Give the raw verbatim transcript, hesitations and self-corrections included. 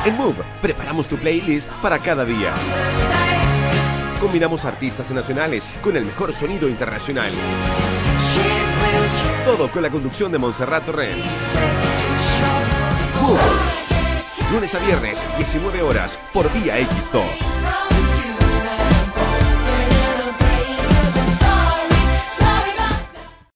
En Moov, preparamos tu playlist para cada día. Combinamos artistas nacionales con el mejor sonido internacional. Todo con la conducción de Monserrat Torrent. Moov. Lunes a viernes, diecinueve horas, por Vía X dos.